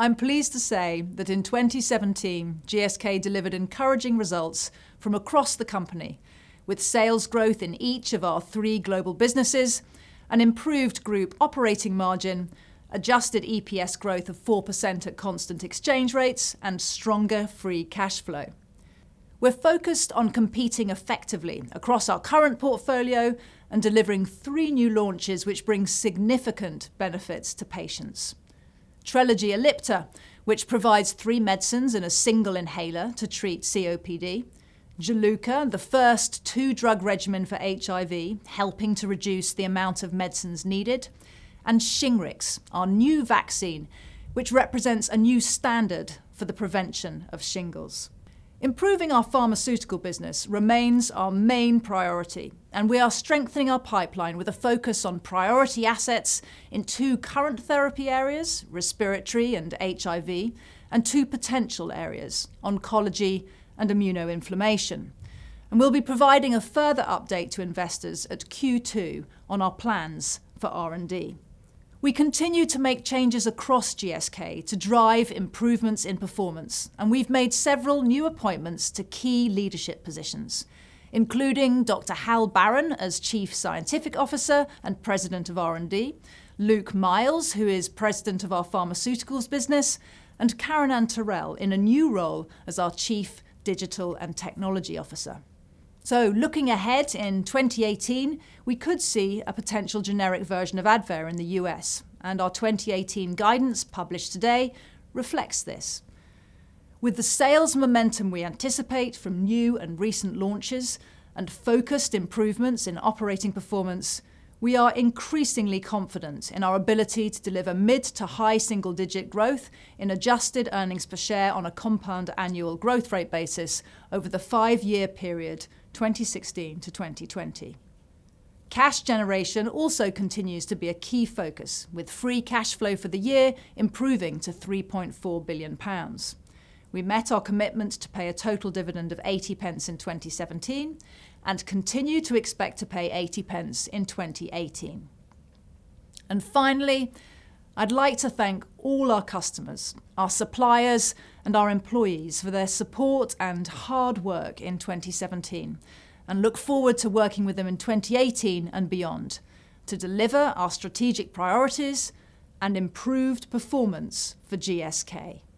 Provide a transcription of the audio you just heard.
I'm pleased to say that in 2017, GSK delivered encouraging results from across the company, with sales growth in each of our 3 global businesses, an improved group operating margin, adjusted EPS growth of 4% at constant exchange rates, and stronger free cash flow. We're focused on competing effectively across our current portfolio and delivering 3 new launches which bring significant benefits to patients. Trelegy Ellipta, which provides 3 medicines in a single inhaler to treat COPD. Juluca, the first 2-drug regimen for HIV, helping to reduce the amount of medicines needed. And Shingrix, our new vaccine, which represents a new standard for the prevention of shingles. Improving our pharmaceutical business remains our main priority, and we are strengthening our pipeline with a focus on priority assets in 2 current therapy areas, respiratory and HIV, and 2 potential areas, oncology and immunoinflammation. And we'll be providing a further update to investors at Q2 on our plans for R&D. We continue to make changes across GSK to drive improvements in performance, and we've made several new appointments to key leadership positions, including Dr. Hal Barron as Chief Scientific Officer and President of R&D, Luke Miles, who is President of our Pharmaceuticals business, and Karen-Ann Terrell in a new role as our Chief Digital and Technology Officer. So looking ahead in 2018, we could see a potential generic version of Advair in the US, and our 2018 guidance published today reflects this. With the sales momentum we anticipate from new and recent launches and focused improvements in operating performance, we are increasingly confident in our ability to deliver mid to high single-digit growth in adjusted earnings per share on a compound annual growth rate basis over the 5-year period 2016 to 2020. Cash generation also continues to be a key focus, with free cash flow for the year improving to £3.4 billion. We met our commitment to pay a total dividend of 80p in 2017 and continue to expect to pay 80p in 2018. And finally, I'd like to thank all our customers, our suppliers, and our employees for their support and hard work in 2017, and look forward to working with them in 2018 and beyond to deliver our strategic priorities and improved performance for GSK.